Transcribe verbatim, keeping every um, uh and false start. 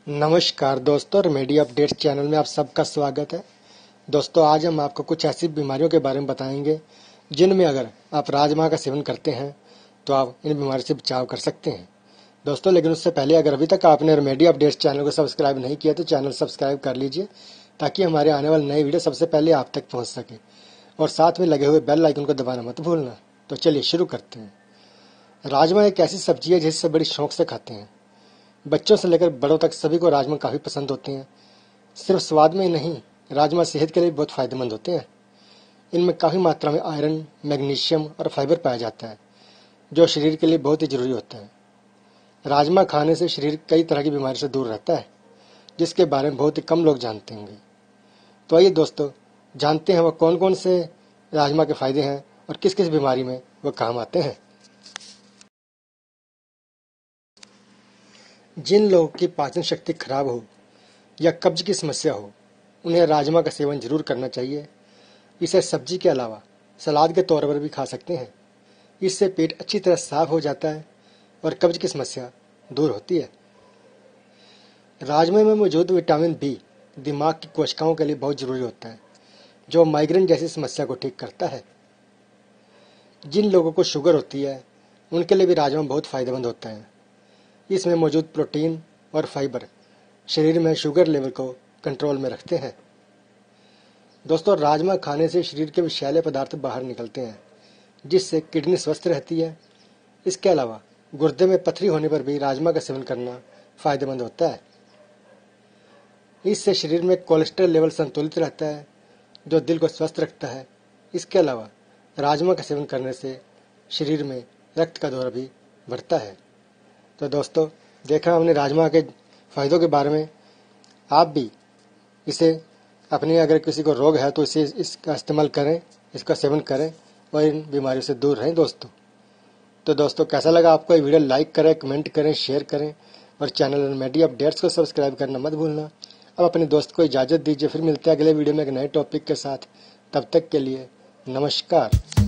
नमस्कार दोस्तों, remedy updates channel में आप सबका स्वागत है। दोस्तों, आज हम आपको कुछ ऐसी बीमारियों के बारे में बताएंगे जिनमें अगर आप राजमा का सेवन करते हैं तो आप इन बीमारी से बचाव कर सकते हैं। दोस्तों, लेकिन उससे पहले अगर अभी तक आपने रेमेडी अपडेट्स चैनल को सब्सक्राइब नहीं किया तो चैनल सब्सक्राइब कर लीजिए ताकि हमारे आने वाले नए वीडियो सबसे पहले आप तक पहुँच सके, और साथ में लगे हुए बेल आइकन को दबाना मत भूलना। तो चलिए शुरू करते हैं। राजमा एक ऐसी सब्जी है जिससे बड़ी शौक से खाते हैं। बच्चों से लेकर बड़ों तक सभी को राजमा काफ़ी पसंद होते हैं। सिर्फ स्वाद में ही नहीं, राजमा सेहत के लिए बहुत फ़ायदेमंद होते हैं। इनमें काफ़ी मात्रा में आयरन, मैग्नीशियम और फाइबर पाया जाता है जो शरीर के लिए बहुत ही ज़रूरी होता है। राजमा खाने से शरीर कई तरह की बीमारी से दूर रहता है, जिसके बारे में बहुत ही कम लोग जानते होंगे। तो आइए दोस्तों, जानते हैं वो कौन कौन से राजमा के फ़ायदे हैं और किस किस बीमारी में वो काम आते हैं। जिन लोगों की पाचन शक्ति खराब हो या कब्ज की समस्या हो, उन्हें राजमा का सेवन जरूर करना चाहिए। इसे सब्जी के अलावा सलाद के तौर पर भी खा सकते हैं। इससे पेट अच्छी तरह साफ हो जाता है और कब्ज की समस्या दूर होती है। राजमा में मौजूद विटामिन बी दिमाग की कोशिकाओं के लिए बहुत ज़रूरी होता है, जो माइग्रेन जैसी समस्या को ठीक करता है। जिन लोगों को शुगर होती है उनके लिए भी राजमा बहुत फ़ायदेमंद होता है। इसमें मौजूद प्रोटीन और फाइबर शरीर में शुगर लेवल को कंट्रोल में रखते हैं। दोस्तों, राजमा खाने से शरीर के विषैले पदार्थ बाहर निकलते हैं, जिससे किडनी स्वस्थ रहती है। इसके अलावा गुर्दे में पथरी होने पर भी राजमा का सेवन करना फ़ायदेमंद होता है। इससे शरीर में कोलेस्ट्रॉल लेवल संतुलित रहता है, जो दिल को स्वस्थ रखता है। इसके अलावा राजमा का सेवन करने से शरीर में रक्त का दौरा भी बढ़ता है। तो दोस्तों, देखा हमने राजमा के फ़ायदों के बारे में। आप भी इसे अपने, अगर किसी को रोग है तो इसे इसका इस्तेमाल करें, इसका सेवन करें और इन बीमारियों से दूर रहें दोस्तों। तो दोस्तों, कैसा लगा आपको ये वीडियो? लाइक करें, कमेंट करें, शेयर करें और चैनल रेमेडी अपडेट्स को सब्सक्राइब करना मत भूलना। अब अपने दोस्त को इजाज़त दीजिए। फिर मिलते हैं अगले वीडियो में एक नए टॉपिक के साथ। तब तक के लिए नमस्कार।